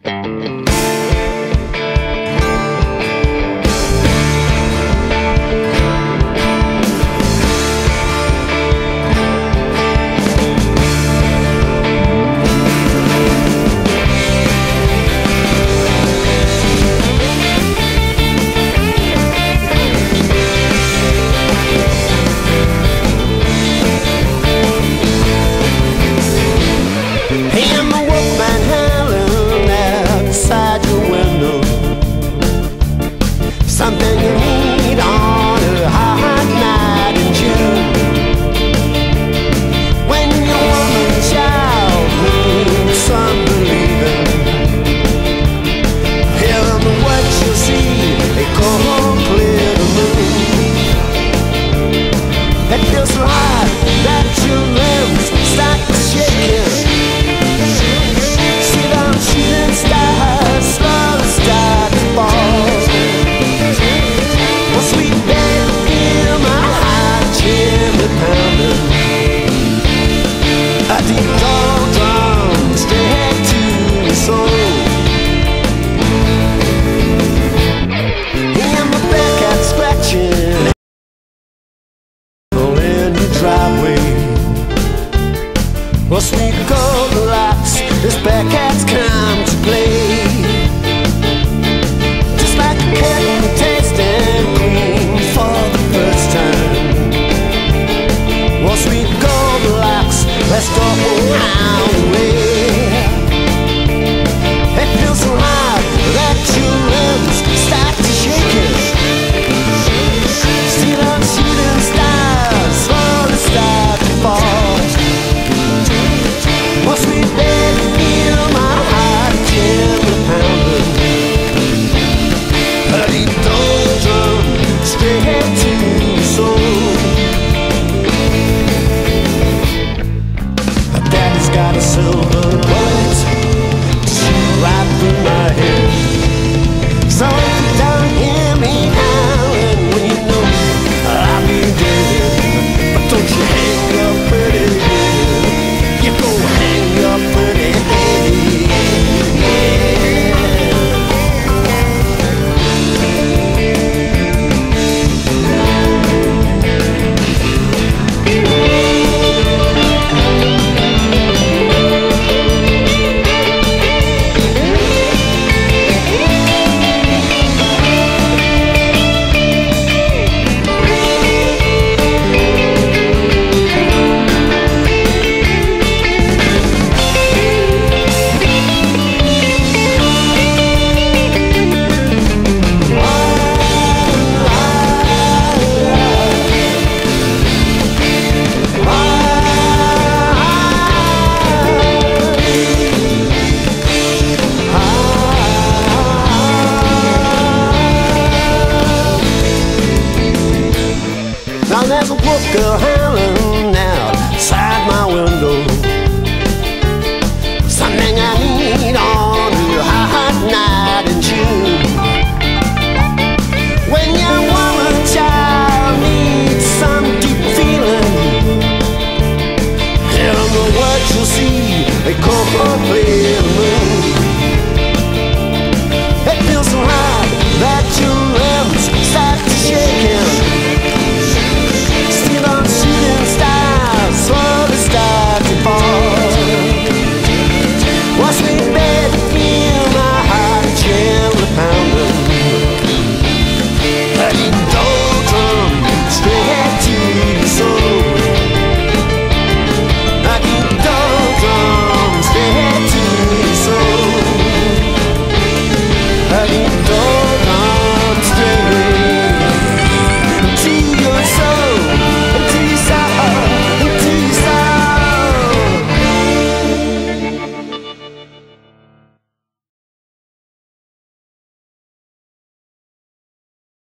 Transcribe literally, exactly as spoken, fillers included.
Something you need on a hot night in June, when your woman child needs unbelieving. Hear them what you see, they come clear the moon. It feels so hot that your limbs start shaking. See them shooting stars slowly start to fall. Sweet baby, feel my heart gently pounding. A deep doldrum straight to the soul. Hear my back out scratching in your driveway. Well, sweet Goldilocks, this back hat's come to play. Just like a kitten tasting cream for the first time. Well, sweet Goldilocks, let's go around the way. It feels so hot that your limbs start to shake it. See them shooting stars slowly start to fall. Well, sweet baby, feel my heart gently pounding. A deep doldrum straight to the soul. Daddy's got a silver bullet to shoot right through my head. So if you don't hear me howling, when you know I'll be dead. But don't you hang your pretty head. You go hang your pretty head. Now there's a wolf girl howling